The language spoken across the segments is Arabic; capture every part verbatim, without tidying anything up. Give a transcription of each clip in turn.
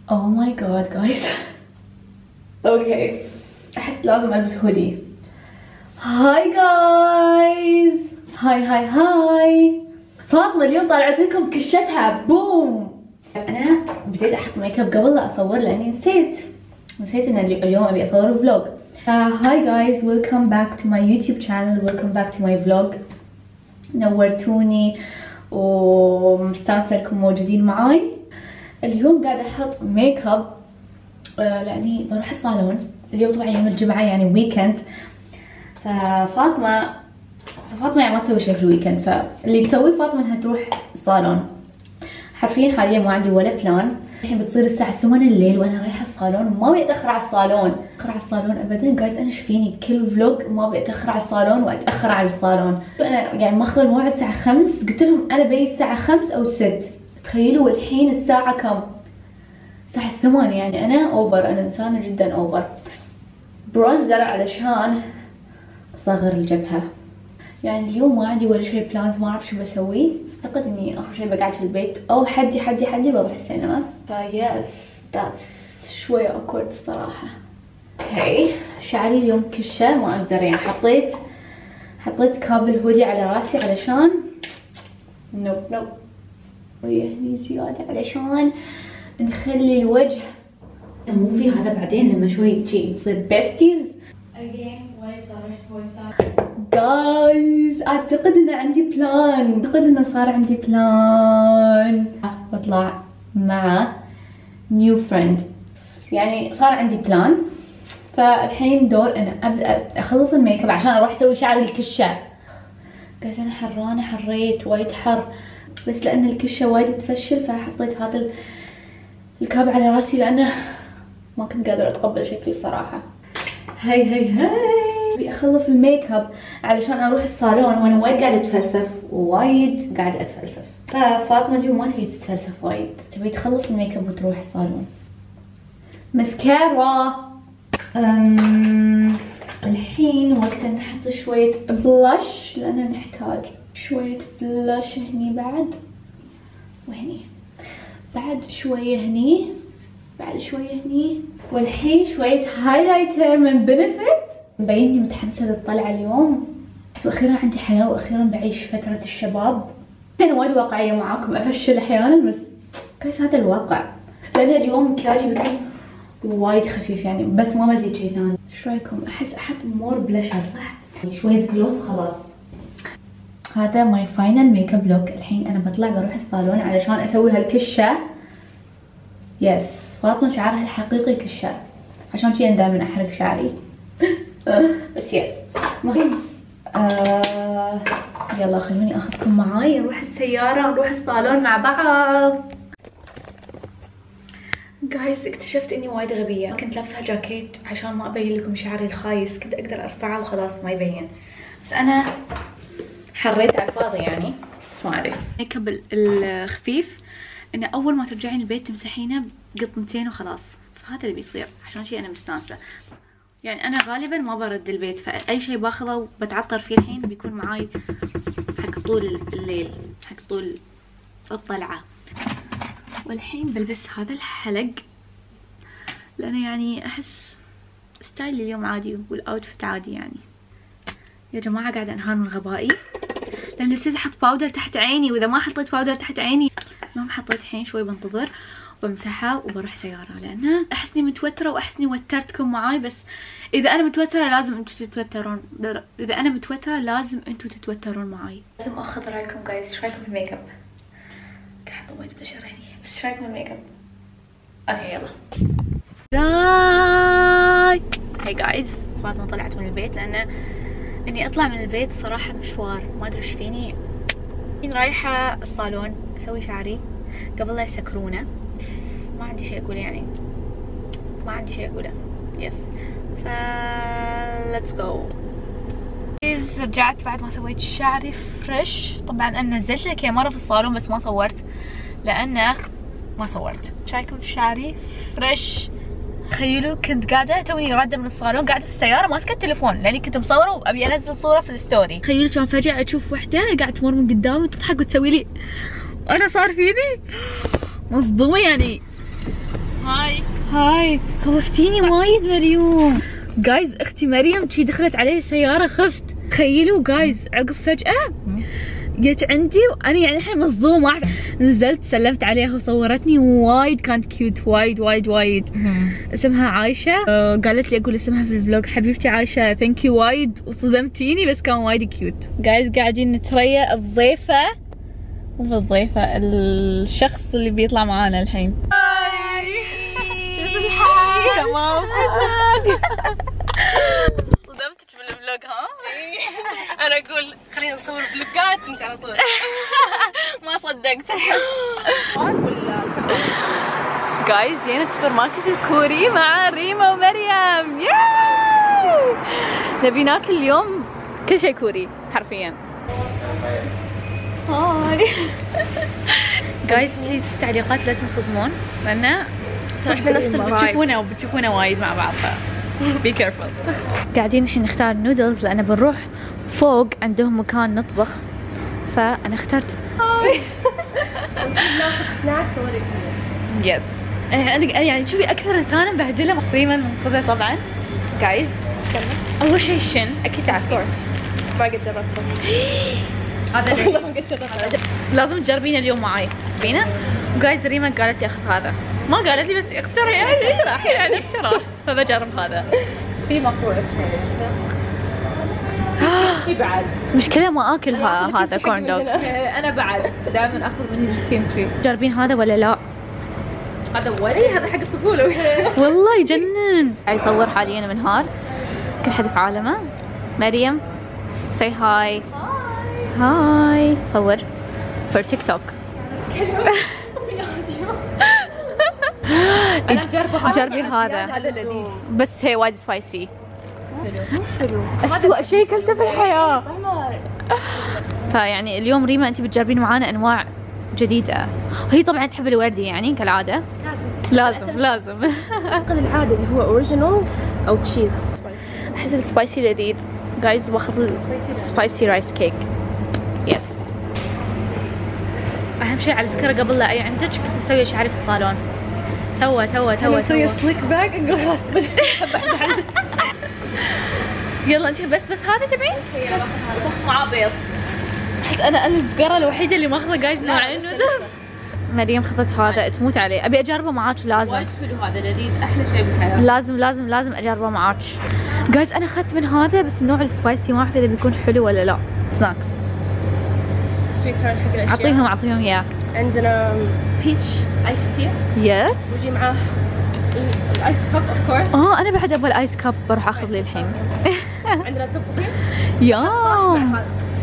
Oh my god guys. اوكي احس لازم البس هودي. هاي جايز، هاي هاي هاي. فاطمة اليوم طالعت لكم كشتها بوم. انا بديت احط ميك اب قبل لا اصور لاني نسيت نسيت ان اليوم ابي اصور فلوج. هاي جايز، ويلكم باك تو ماي يوتيوب شانل، ويلكم باك تو ماي فلوج. نورتوني ومستانسة انكم موجودين معاي. اليوم قاعدة احط ميك اب آه لاني بروح الصالون اليوم، طبعا يوم الجمعة يعني ويكند. ففاطمة فاطمة يعني ما تسوي شيء في الويكند، فاللي تسويه فاطمة انها تروح الصالون. حرفيا حاليا ما عندي ولا بلان. الحين بتصير الساعة ثمانية الليل وانا رايحة الصالون، ما ابي اتأخر على الصالون، اتأخر على الصالون ابدا جايز. انا ايش فيني كل فلوج ما ابي اتأخر على الصالون واتأخر على الصالون. انا يعني ماخذ الموعد الساعة خمس، قلت لهم انا بي الساعة خمس او ست. تخيلوا الحين الساعة كم؟ الساعة ثمانية. يعني انا اوفر، انا انسانة جدا اوفر. برونزر علشان اصغر الجبهة. يعني اليوم ما عندي ولا شيء بلانز، ما اعرف شو بسوي. اعتقد اني اخر شيء بقعد في البيت او حدي حدي حدي بروح السينما. فيس ذاتس شوية اوكورد الصراحة. اوكي شعري اليوم كشة ما اقدر، يعني حطيت حطيت كابل هودي على راسي علشان نوب نوب ويهني زيادة علشان نخلي الوجه مو في هذا. بعدين لما شوي شي تصير بيستيز جايز. اعتقد ان عندي بلان، اعتقد انه صار عندي بلان بطلع مع نيو فريند. يعني صار عندي بلان. فالحين دور انا ابدا اخلص الميك اب عشان اروح اسوي شعري الكشه. جايز انا حرانه، حريت وايد حر، بس لان الكشه وايد تفشل فحطيت هذا الكاب على راسي لانه ما كنت قادره اتقبل شكلي صراحه. هاي هاي هاي ابي اخلص الميك اب علشان اروح الصالون وانا وايد قاعده اتفلسف وايد قاعده اتفلسف. ففاطمه اليوم ما تبي تتفلسف وايد، تبي تخلص الميك اب وتروح الصالون. مسكارا. أم... الحين وقت ان نحط شويه بلاش لان نحتاج شويه بلاش هني بعد وهني، بعد شويه هني، بعد شويه هني، والحين شويه هايلايتر من بنفيت. مبيني متحمسه للطلعه اليوم، بس واخيرا عندي حياه واخيرا بعيش فتره الشباب. انا وايد واقعيه معاكم، افشل احيانا بس كويس هذا الواقع. لان اليوم مكياجي بيكون وايد خفيف يعني، بس ما بزيد شيء ثاني. ايش رايكم؟ احس احط مور بلاشر صح؟ شويه جلوس خلاص. هذا ماي فاينل ميك اب لوك. الحين انا بطلع بروح الصالون علشان اسوي هالكشه. يس فاطمه شعرها الحقيقي كشه، عشان شي انا دائما احرق شعري. بس يس مهز. آه يلا خلوني اخذكم معاي نروح السياره ونروح الصالون مع بعض. جايز اكتشفت اني وايد غبيه، كنت لابسه جاكيت عشان ما ابين لكم شعري الخايس، كنت اقدر ارفعه وخلاص ما يبين، بس انا حريت على الفاضي يعني. بس ما ادري. ميك اب الخفيف انه اول ما ترجعين البيت تمسحينه بقطنتين وخلاص، فهذا اللي بيصير عشان شي انا مستانسه. يعني انا غالبا ما برد البيت، فاي شيء باخذه وبتعطر فيه الحين بيكون معاي حق طول الليل، حق طول الطلعه. والحين بلبس هذا الحلق لانه يعني احس ستايلي اليوم عادي والاوتفيت عادي. يعني يا جماعه قاعده انهار من غبائي لان نسيت احط باودر تحت عيني، واذا ما حطيت باودر تحت عيني المهم حطيت. الحين شوي بنتظر وبمسحها وبروح سياره لان احسني متوتره واحسني وترتكم معاي. بس اذا انا متوتره لازم انتوا تتوترون، اذا انا متوتره لازم انتوا تتوترون معاي. لازم اخذ رايكم جايز. ايش رايكم بالميك اب؟ قاعد وايد بلاشر هني، بس ايش رايكم بالميك اب؟ اوكي يلا. باي. هاي جايز، فاطمه طلعت من البيت لان اني اطلع من البيت صراحه مشوار، ما ادري ايش فيني. رايحه الصالون اسوي شعري قبل لا يسكرونه، بس ما عندي شيء اقوله يعني، ما عندي شيء اقوله. يس ف ليتس جو. رجعت بعد ما سويت شعري فريش. طبعا انا نزلت لك هي مره في الصالون بس ما صورت لانه ما صورت. شايفكم شعري فريش. تخيلوا كنت قاعده توني راده من الصالون قاعده في السياره ماسكه التليفون لاني كنت مصوره وابي انزل صوره في الستوري. تخيلوا كان فجاه اشوف وحده قاعده تمر من قدامي وتضحك وتسوي لي، انا صار فيني مصدومه يعني. هاي هاي خوفتيني وايد مريوم. جايز اختي مريم شي دخلت علي السيارة خفت. تخيلوا جايز عقب فجأة جت عندي وانا يعني الحين مصدومة، ما اعرف. نزلت سلمت عليها وصورتني وايد كانت كيوت وايد وايد وايد. اسمها عايشة. أه قالت لي اقول اسمها في الفلوج. حبيبتي عايشة ثانك يو وايد وصدمتيني بس كان وايد كيوت. جايز قاعدين نتريا الضيفة مو الضيفة الشخص اللي بيطلع معانا الحين. هاي تمام. صدمتك بالفلوج ها؟ انا اقول خلينا نصور فلوجات انت على طول. ما صدقت. جايز جينا سوبر ماركت الكوري مع ريما ومريم. ياي نبي ناكل اليوم كل شيء كوري حرفيا. هاي جايز بليز في التعليقات لا تنصدمون لان احنا نفس بتشوفونا وبتشوفونا وايد مع بعض. بي كيرفول. قاعدين الحين نختار نودلز لان بنروح فوق عندهم مكان نطبخ فانا اخترت. هاي ناخذ سناكس اوريك. يس انا يعني شوفي اكثر انسانه مبهدله ريما المنقذه طبعا. جايز اول شيء الشن اكيد تعرفين. ما قد جربته. هذا ما قد جربته. لازم تجربينه اليوم معي. بينا وجايز ريما قالت لي اخذ هذا، ما قالت لي بس اقترح يعني اقتراح يعني اقتراح فبجرب هذا. في مقروء شيء بعد مشكلة ما اكل هذا كورن دوغ. انا بعد دائما اخذ من الكيمتشي. جربين هذا ولا لا؟ هذا ولي هذا حق الطفولة. والله يجنن. قاعد يصور حاليا منهار كل حد في عالمه. مريم سي هاي. هاي تصور فور تيك توك. جربي هذا هذا لذيذ بس هي وايد سبايسي. حلو. أسوأ شيء كلته في الحياة. فيعني اليوم ريما انت بتجربين معانا انواع جديدة وهي طبعا تحب الوردي يعني كالعادة. لازم لازم لازم. اعتقد العادي اللي هو اوريجينال او تشيز. احس السبايسي لذيذ. جايز باخذ السبايسي رايس كيك. يس. اهم شيء على فكرة قبل لا اي عندك كنت مسوية شعري في الصالون. توا توا توا مسوية سليك باك. نقول خلاص يلا انت بس بس هذا تبين؟ مع بيض. احس انا انا البقرة الوحيدة اللي ماخذة جايز نوعين نودلز. مريم خذت هذا تموت عليه. ابي اجربه معاك لازم. وايد حلو هذا لذيذ احلى شيء بالحياة. لازم لازم لازم اجربه معاك. جايز انا اخذت من هذا بس النوع السبايسي ما اعرف اذا بيكون حلو ولا لا. سناكس. سويت هورن حق الاشياء. اعطيهم اعطيهم اياه. عندنا بيتش ايس تي. يس. ويجي معاه الايس كاب اوف كورس. اه انا بعد ابغى الايس كاب بروح اخذ لي الحين. عندنا توبوكي. يام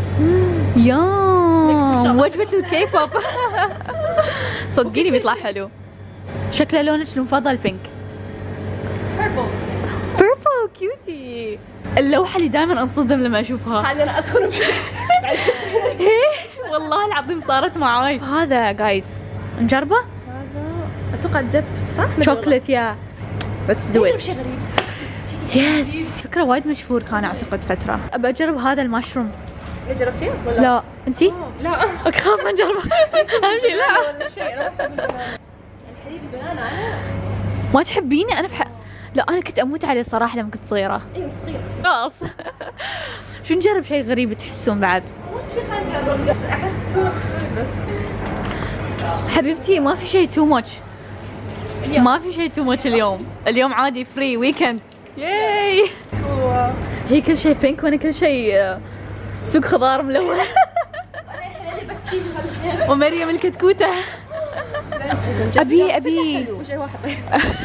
يام وجبة الكي بوب. صدقيني بيطلع حلو. شكله لونك المفضل بينك. بيربل. بيربل كيوتي. اللوحة اللي دائما انصدم لما اشوفها. هذه انا ادخل والله العظيم صارت معاي. هذا جايز نجربه؟ هذا اتوقع دب صح؟ شوكليت يا ليتس دو ات. شيء غريب. يس فكرة وايد مشهور كان اعتقد فترة. ابى اجرب هذا المشروم. جربتيه ولا؟ لا انتي؟ لا. اوكي خلاص ما نجربه. اهم شيء لا. ولا شيء انا الحليب بنانا انا. ما تحبيني انا في ح... لا انا كنت اموت عليه الصراحة لما كنت صغيرة. ايوه صغيرة بس خلاص. شو نجرب شيء غريب تحسون بعد؟ شو خلينا نجرب بس احس تو ماتش بس. حبيبتي ما في شيء تو ماتش. ما في شيء تو ماتش اليوم. اليوم عادي فري ويكند. ياي. هي كل شيء بينك وانا كل شيء سوق خضار ملون. انا حلالي بس تشيز وهالاثنين. ومريم الكتكوتة. ابي ابي وشيء واحد طيب.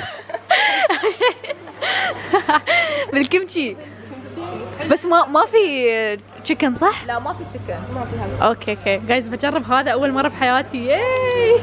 بالكمشي بس ما ما في تشيكن صح؟ لا ما في تشيكن ما في هذا. اوكي اوكي جايز بجرب هذا اول مرة بحياتي. ياي.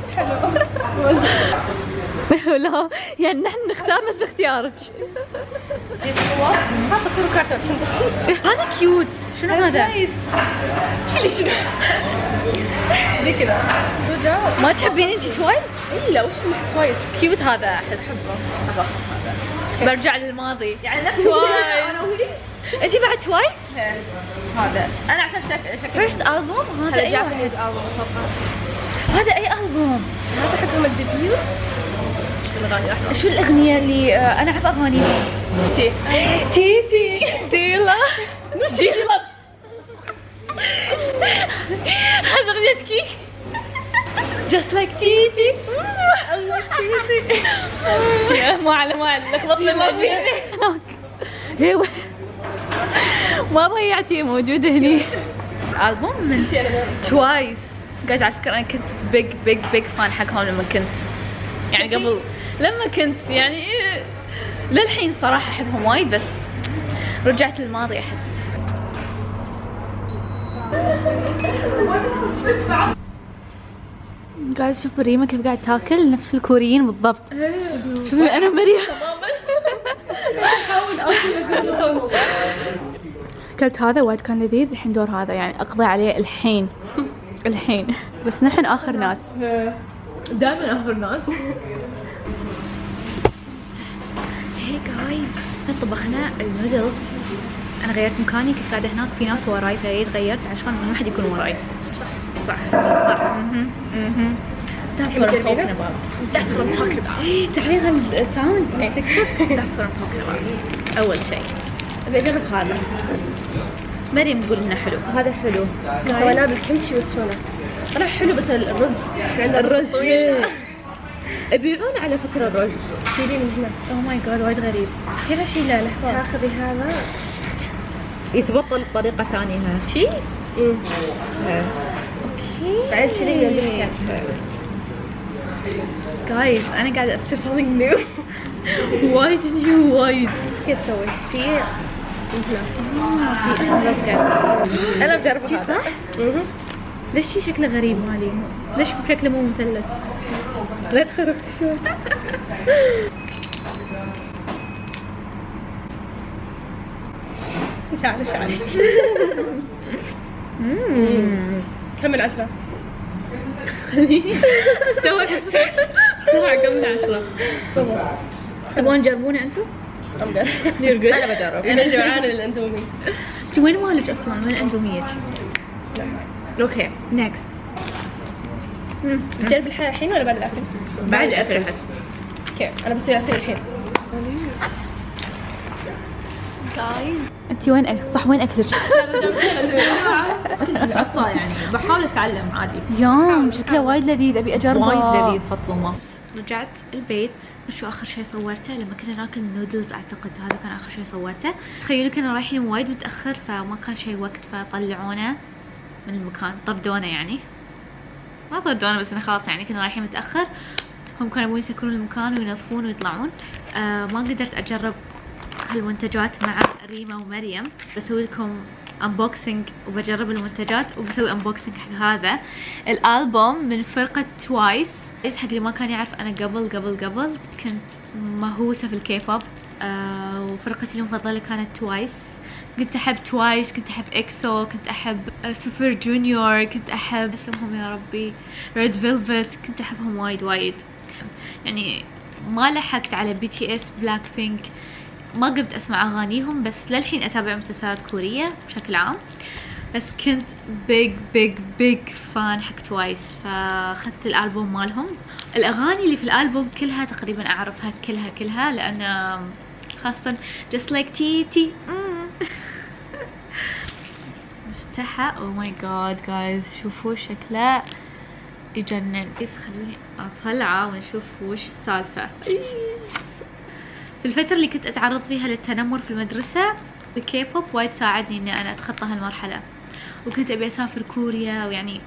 لا يعني نحن نختار بس باختيارك. ايش هو؟ هذا كله كارتون. هذا كيوت. شنو هذا؟ شيلي شنو؟ زي كذا. ما تحبين انت توايس؟ الا وش توايس؟ كيوت هذا احس. احبه. برجع للماضي. يعني نفس توايس. انا ولي. انت بعد توايس؟ هذا انا عشان شكل شكل فيرست البوم هذا. هذا اي جابانيز البوم اتوقع. هذا اي البوم؟ هذا حق الديبيوت. الاغاني راح شو الاغنيه اللي آه انا اعرف اغانيهم؟ تي تي تي تيلا تيلا هذا اغنيه كيك just like تيتي الله تيتي ما على ما على لخبطنا اللفظ ما ضيعتي موجوده هني. البوم من توايس جايز. على فكره انا كنت بيج بيج بيج فان حقهم لما كنت يعني قبل لما كنت يعني للحين صراحه احبهم وايد، بس رجعت للماضي احس. جايز شوفوا ريما كيف قاعد تاكل نفس الكوريين بالضبط. شوفي انا مريم اكلت هذا وايد كان لذيذ. الحين دور هذا يعني اقضي عليه الحين الحين بس نحن اخر ناس، دائما اخر ناس. هي جايز طبخنا النودلز. انا غيرت مكاني، كنت قاعده هناك في ناس وراي فجيت غيرت عشان ما حد يكون وراي. صح صح صح. اها اها That's what I'm talking about. That's what I'm talking about. تعرفين الساوند تيك توك؟ That's what I'm talking about. اول شيء ابي اجرب هذا. مريم تقول انه حلو. هذا حلو. سويناه بالكمتشي والتونه. طلع حلو بس الرز عندنا الرز طويل. يبيعون على فكره الرز. شيلي من هنا. اوه ماي جاد وايد غريب. كذا شيله لحظه. تاخذي هذا يتبطل بطريقه ثانيه شي؟ امم اوكي. بعدين شيلي من الجهتين. جايز انا قاعده It's something new. وايد نيو وايد. كيف سويت؟ في اه في انا انا بجربه هذا. صح؟ اها. ليش شي شكله غريب مالي؟ ليش شكله مو مثلث؟ لا تخربت شوي. شعلي شعلي. اممم كمل عشرة. خليني استوعب بسرعة قبل عشرة. تبغون تجربونه انتم؟ انا بجرب. انا جوعانه للاندومي. انت وين مالك اصلا؟ وين اندوميك؟ اوكي نكست. بتجرب الحين الحين ولا بعد الاكل؟ بعد الاكل. اوكي انا بصير اسير الحين. جايز انت وين أكل؟ صح وين اكلك؟ عصا يعني بحاول اتعلم عادي. يوم شكله وايد لذيذ ابي اجربه. وايد لذيذ فطلومه. رجعت البيت. شو اخر شيء صورته؟ لما كنا ناكل نودلز اعتقد هذا كان اخر شيء صورته. تخيلوا كنا رايحين وايد متاخر فما كان شيء وقت فطلعونا من المكان، طردونا يعني ما طردونا بس انه خلاص يعني كنا رايحين متاخر. هم كانوا يبون يسكرون المكان وينظفون ويطلعون. آه ما قدرت اجرب هالمنتجات مع ريما ومريم. بسوي لكم انبوكسنج وبجرب المنتجات وبسوي انبوكسنج حق هذا الالبوم من فرقة توايس. ايش حق اللي ما كان يعرف، انا قبل قبل قبل كنت مهووسة في الكيبوب. آه وفرقتي المفضلة كانت توايس. كنت احب توايس، كنت احب اكسو، كنت احب سوبر جونيور، كنت احب اسمهم يا ربي ريد فيلفت، كنت احبهم وايد وايد. يعني ما لحقت على بي تي اس بلاك بينك، ما قمت اسمع اغانيهم، بس للحين اتابع مسلسلات كورية بشكل عام. بس كنت بيج بيج بيج فان حق توايس فاخذت الالبوم مالهم. الاغاني اللي في الالبوم كلها تقريبا اعرفها كلها كلها لان خاصة just like تيتي. مفتاحة. او ماي جاد جايز شوفوا شكله يجنن. بس خلوني اطلعه ونشوف وش السالفة. في الفترة اللي كنت اتعرض فيها للتنمر في المدرسة الكيبوب وايد ساعدني اني انا اتخطى هالمرحلة، وكنت ابي اسافر كوريا ويعني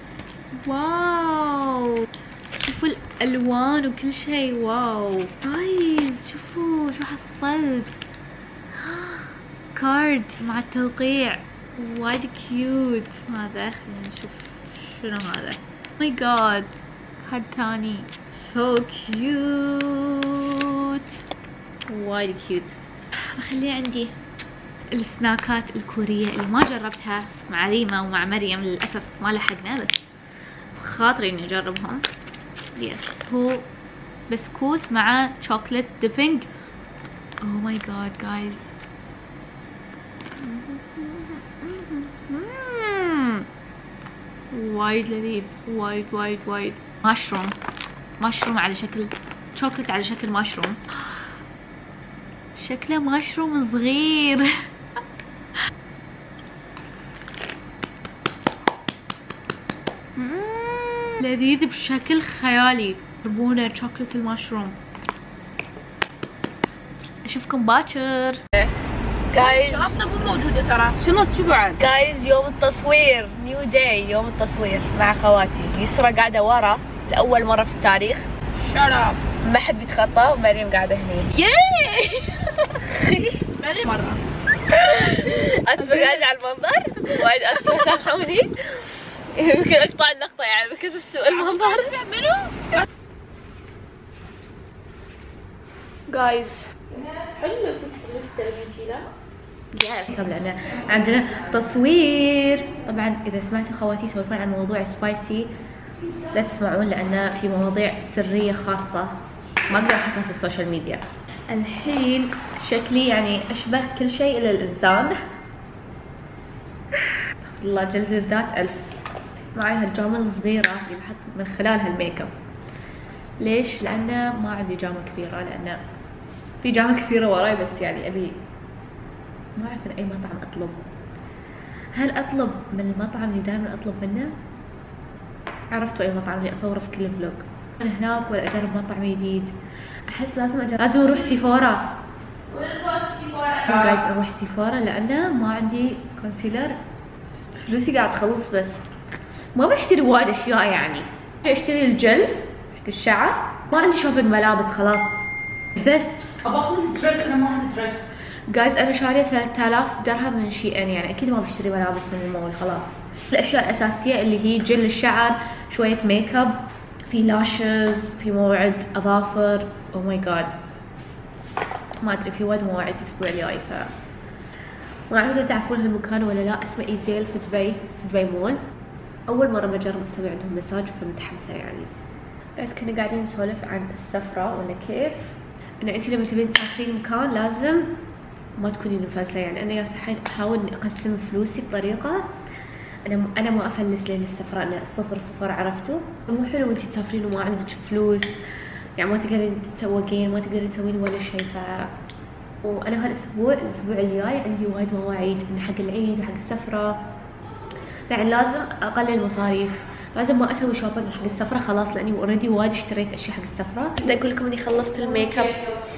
واو شوفوا الالوان وكل شيء. واو جايز شوفوا شو حصلت. كارد مع التوقيع وايد كيوت. هذا خلينا نشوف شنو هذا. ماي جاد كارد تاني سو كيوت وايد كيوت. بخليه عندي. السناكات الكورية اللي ما جربتها مع ريما ومع مريم للأسف ما لحقنا، بس خاطري اني اجربهم. يس هو بسكوت مع شوكليت ديبينج. اوه ماي جاد جايز وايد لذيذ وايد وايد وايد. مشروم مشروم على شكل شوكلت على شكل مشروم، شكله مشروم صغير. لذيذ بشكل خيالي. جربونا شوكلت المشروم. اشوفكم باكر. جايز شرابنا مو موجودة ترى. شنو شو بعد؟ جايز يوم التصوير، نيو داي، يوم التصوير مع خواتي. يسرا قاعدة ورا لأول مرة في التاريخ. شراب. ما حد بيتخطى ومريم قاعدة هني. ياي مريم مرة. اسفة قاعدة على المنظر، وايد اسفة سامحوني. يمكن اقطع اللقطة يعني بكثرة سوء المنظر. منو؟ جايز حلو التلفزيون يس. لأن عندنا تصوير. طبعا إذا سمعتوا خواتي يسولفون عن موضوع سبايسي لا تسمعون، لأن في مواضيع سرية خاصة ما أقدر أحطها في السوشيال ميديا. الحين شكلي يعني أشبه كل شيء إلا الإنسان. والله جلد الذات ألف. معي هالجامة الصغيرة اللي بحط من خلالها الميك اب. ليش؟ لأنه ما عندي جامة كبيرة، لأن في جامة كبيرة وراي بس يعني أبي ما أعرف من أي مطعم أطلب. هل أطلب من المطعم اللي دائما أطلب منه؟ عرفتوا أي مطعم اللي أصوره في كل فلوج؟ أنا هناك ولا أجرب مطعم جديد؟ أحس لازم أجرب. لازم أروح سيفورا. جايز أروح سيفورا لأنه ما عندي كونسيلر. فلوسي قاعد تخلص بس ما بشتري وايد أشياء يعني. أشتري الجل حق الشعر. ما عندي شوبينج ملابس خلاص. بس ابى اخذ دريس. انا ما عندي دريس. جايز انا شاريه ثلاثة آلاف درهم من شي ان، يعني اكيد ما بشتري ملابس من المول خلاص. الاشياء الاساسيه اللي هي جل الشعر، شويه ميك اب، في لاشز، في موعد اظافر. او ماي جاد ما ادري في وايد مواعيد الاسبوع الجاي. ف ما اعرف اذا تعرفون هالمكان ولا لا. اسمه ايزيل في دبي، في دبي مول. اول مره بجرب اسوي عندهم مساج فمتحمسه يعني. بس كنا قاعدين نسولف عن السفره وانه كيف ان انت لما تبين تسافرين مكان لازم ما تكونين مفلسه. يعني انا ياس الحين احاول اني اقسم فلوسي بطريقه انا انا ما افلس لين السفره، انا الصفر صفر. عرفتوا؟ مو حلو انت تسافرين وما عندك فلوس، يعني ما تقدرين تتسوقين، ما تقدرين تسوين ولا شيء. ف وانا هالاسبوع الاسبوع الجاي عندي وايد مواعيد من حق العيد وحق السفره، يعني لازم اقلل مصاريف. لازم ما اسوي شوبينج حق السفره خلاص، لاني اوريدي وايد اشتريت اشياء حق السفره. بدي اقول لكم اني خلصت الميك اب.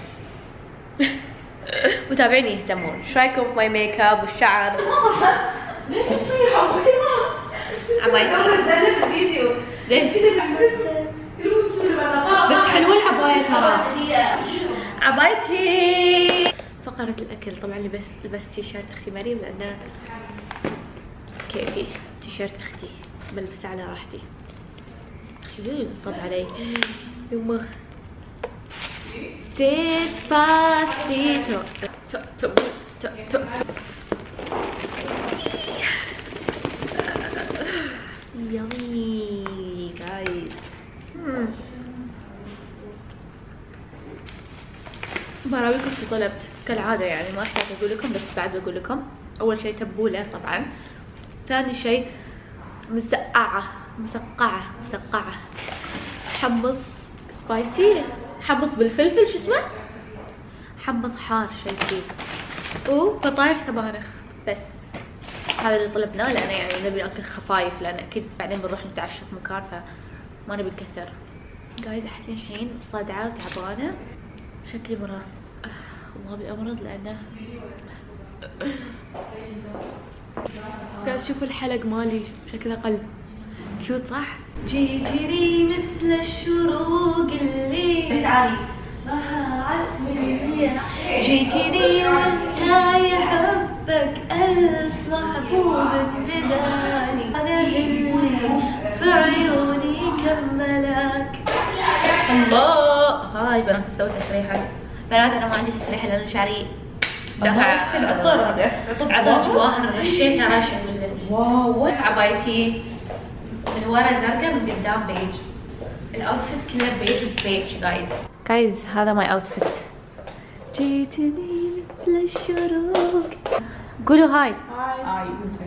متابعيني يهتمون. ايش رايكم في ماي ميك اب والشعر؟ ليش تصيحوا؟ عبايتي الفيديو ليش؟ بس حلوه العبايه ترى. عبايتي. فقرة الاكل. طبعا لبست لبست تي شيرت اختي مريم لانه كيفي. تي شيرت اختي بلبسه على راحتي. تخيلوني بنصب علي يمه. ديسباسيتو. يامي جايز. براويكم شو طلبت كالعاده، يعني ما احتاج اقول لكم بس بعد بقول لكم. اول شيء تبوله طبعا. ثاني شيء مسقعه مسقعه مسقعه حمص سبايسي، حمص بالفلفل شو اسمه، حمص حار شيء كذي، وفطاير سبانخ. بس هذا اللي طلبناه لأن يعني نبي ناكل خفايف، لأن أكيد بعدين بنروح نتعشى في مكان فما نبي نكثر. جايز أحس الحين صدعة وتعبانة، شكلي مرض. ما أبي أمرض لأنه جايز شوفوا الحلق مالي شكله قلب كيوت صح؟ جيتني مثل الشروق اللي تعالي جيتني وانت يحبك ألف محبوب بدالي، أنا اللي في عيوني كملك. الله. هاي بنات نسوي تسريحة. بنات أنا ما عندي تسريحة لأن شعري دفع العطر عطر جواهر رشيتها رشة ولا واو. عبايتي من ورا زرقاء من قدام بيج. الاوتفيت كله بيج بيج جايز. جايز هذا ماي اوتفيت. جيتني مثل الشروق. قولوا هاي. هاي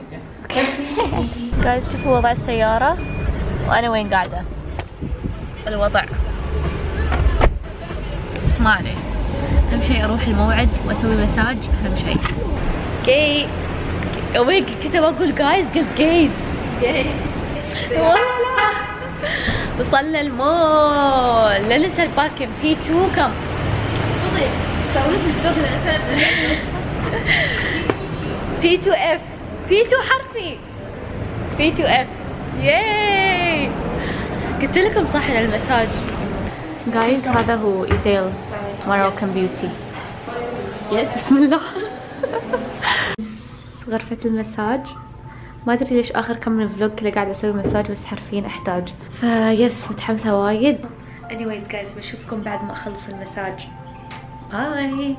جايز شوفوا وضع السيارة وانا وين قاعدة. الوضع بس ما عليه، اهم شيء اروح الموعد واسوي مساج، اهم شيء. جاي اوه كنت بقول جايز قلت جايز جايز والله لا. وصلنا المول، لا ننسى الباركينج بي تو كم فضي سوي لك الفلوج اللي بي تو اف بي تو حرفي بي تو اف ياي. قلت لكم صح للمساج جايز. هذا هو ايزيل ماروكان بيوتي. يس بسم الله. غرفة المساج، ما ادري ليش اخر كم من الفلوج كله قاعده اسوي مساج بس حرفيا احتاج، فيس متحمسه وايد. anyways guys بشوفكم بعد ما اخلص المساج. باي.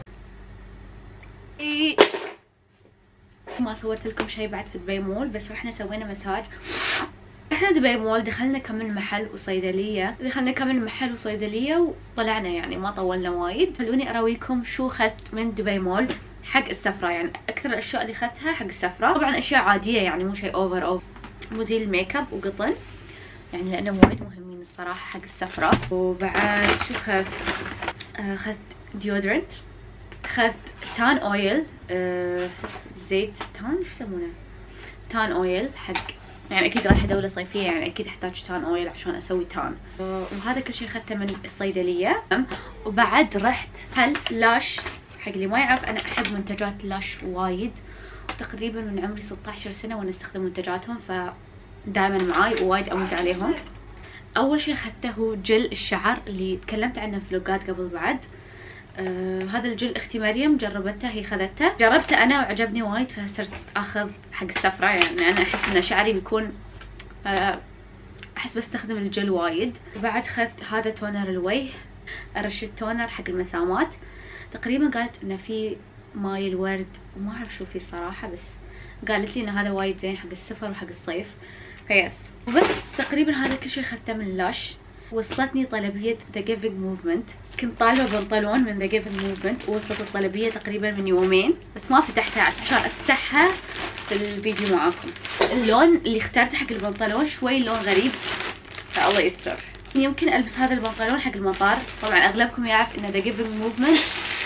ما صورت لكم شيء بعد في دبي مول، بس رحنا سوينا مساج. احنا دبي مول دخلنا كم محل وصيدليه، دخلنا كم محل وصيدليه وطلعنا، يعني ما طولنا وايد. خلوني اراويكم شو اخذت من دبي مول حق السفرة. يعني اكثر الاشياء اللي اخذتها حق السفرة طبعا اشياء عاديه، يعني مو شيء اوفر او مزيل الميك اب وقطن، يعني لانه وايد مهمين الصراحه حق السفرة. وبعد شو اخذت؟ اخذت ديودرنت، اخذت تان اويل، آه زيت تان شو يسمونه، تان اويل حق، يعني اكيد رايحه دوله صيفيه يعني اكيد احتاج تان اويل عشان اسوي تان. وهذا كل شيء اخذته من الصيدليه. وبعد رحت محل لاش، حق اللي ما يعرف انا احب منتجات لاش وايد، تقريبا من عمري ستة عشر سنه وانا استخدم منتجاتهم، فدائما معاي ووايد اموت عليهم. اول شيء اخذته هو جل الشعر اللي تكلمت عنه في فلوجات قبل. بعد آه هذا الجل اختي مريم جربته، هي خذته، جربته انا وعجبني وايد، فصرت اخذ حق السفره. يعني انا احس ان شعري بيكون آه احس بستخدم الجل وايد. وبعد اخذت هذا تونر الوجه، ارش التونر حق المسامات، تقريبا قالت انه في ماي الورد وما اعرف شو فيه الصراحه، بس قالت لي ان هذا وايد زين حق السفر وحق الصيف، فيس. وبس تقريبا هذا كل شيء اخذته من لاش. وصلتني طلبيه ذا جيفينج موفمنت، كنت طالبه بنطلون من ذا جيفينج موفمنت، ووصلت الطلبيه تقريبا من يومين، بس ما فتحتها عشان افتحها في الفيديو معاكم. اللون اللي اخترته حق البنطلون شوي لون غريب، فالله يستر. يمكن البس هذا البنطلون حق المطار، طبعا اغلبكم يعرف ان ذا جيفينج موفمنت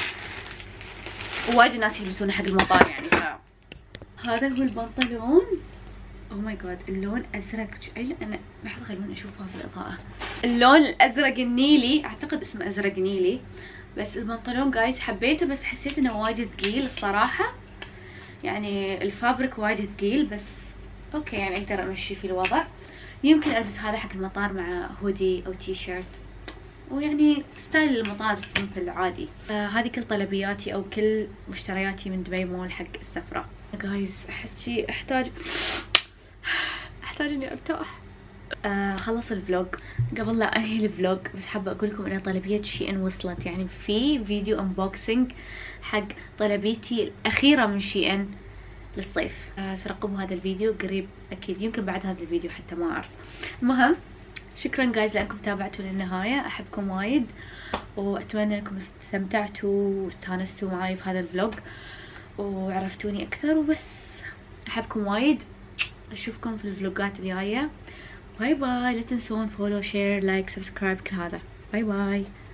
وايد الناس يلبسونه حق المطار يعني. ف هذا هو البنطلون. او ماي جاد اللون ازرق، انا لحظه خلوني اشوفها في الاضاءه. اللون الازرق النيلي، اعتقد اسمه ازرق نيلي. بس البنطلون جايز حبيته، بس حسيت انه وايد ثقيل الصراحه، يعني الفابريك وايد ثقيل، بس اوكي يعني اقدر امشي في الوضع. يمكن البس هذا حق المطار مع هودي او تي شيرت، ويعني ستايل المطار السمبل عادي. آه هذه كل طلبياتي او كل مشترياتي من دبي مول حق السفره. جايز احس شي احتاج احتاج اني ارتاح. آه خلص الفلوج. قبل لا انهي الفلوج بس حابه اقول لكم ان طلبيه شي ان وصلت، يعني في فيديو انبوكسنج حق طلبيتي الاخيره من شي ان للصيف. آه سرقبوا هذا الفيديو قريب اكيد، يمكن بعد هذا الفيديو حتى ما اعرف. المهم شكرا جايز لانكم تابعتوا للنهايه، احبكم وايد واتمنى انكم استمتعتوا واستانستوا معي في هذا الفلوج وعرفتوني اكثر. وبس احبكم وايد، اشوفكم في الفلوجات الجايه. باي باي. لا تنسون فولو شير لايك سبسكرايب كل هذا. باي باي.